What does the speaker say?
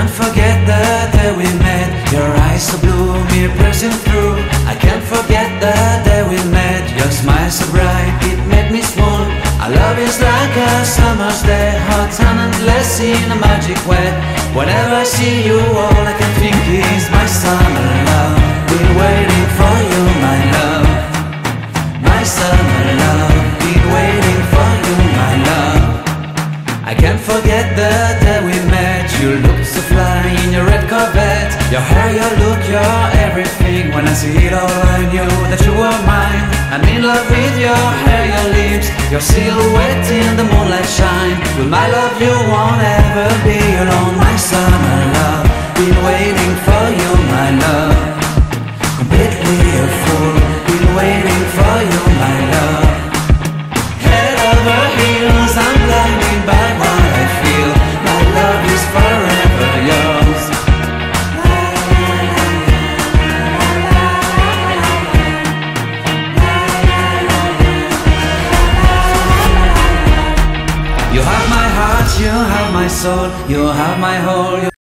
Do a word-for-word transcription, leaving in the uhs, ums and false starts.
can't forget the day we met. Your eyes so blue, me pressing through. I can't forget the day we met. Your smile so bright, it made me swoon. Our love is like a summer's day, hot and endless in a magic way. Whenever I see you, all I can think is my summer love. Been waiting for you, my love. My summer love. Been waiting for you, my love. I can't forget the day we met. You looked so fly in your red Corvette. Your hair, your look, your everything. When I see it all, I knew that you were mine. I'm in love with your hair, your lips, your silhouette in the moonlight shine. With my love you won't ever be alone. My summer love, been waiting for you, my love. Completely a fool, been waiting for you, my love. Head over heels, I'm blinded by what I feel. My love is forever yours. You have my heart, you have my soul, you have my whole